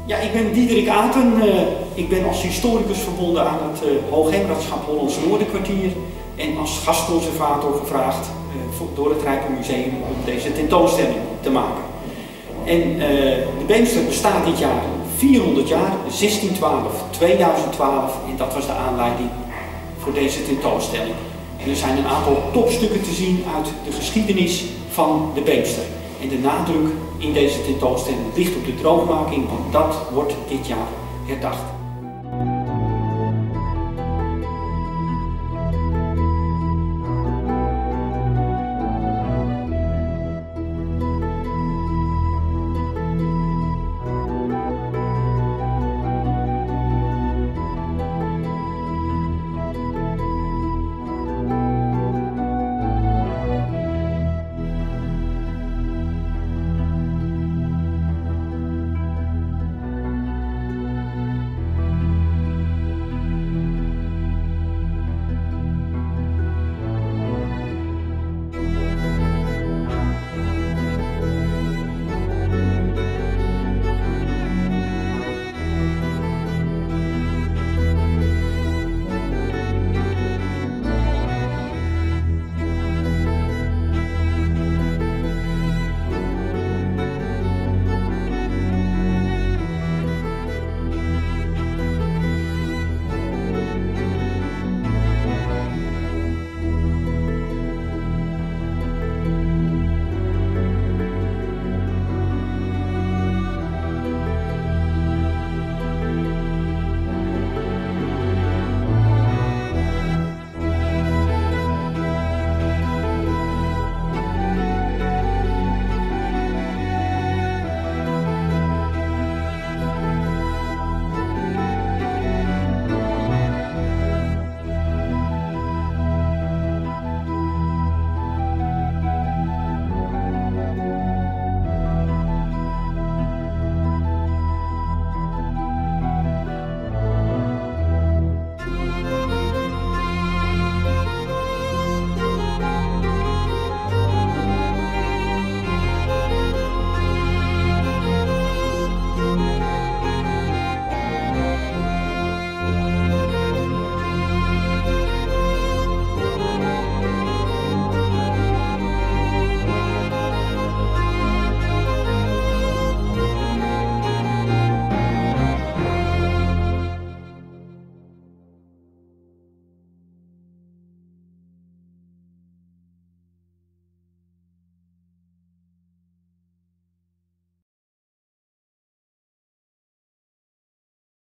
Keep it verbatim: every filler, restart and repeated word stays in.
Ja, ik ben Diederik Aten. Uh, ik ben als historicus verbonden aan het uh, Hoogheemraadschap Hollands Noorderkwartier en als gastconservator gevraagd uh, voor, door het Rijksmuseum om deze tentoonstelling te maken. En uh, de Beemster bestaat dit jaar vierhonderd jaar, zestien twaalf tweeduizend twaalf, en dat was de aanleiding voor deze tentoonstelling. En er zijn een aantal topstukken te zien uit de geschiedenis van de Beemster. En de nadruk in deze tentoonstelling ligt op de droogmaking, want dat wordt dit jaar herdacht.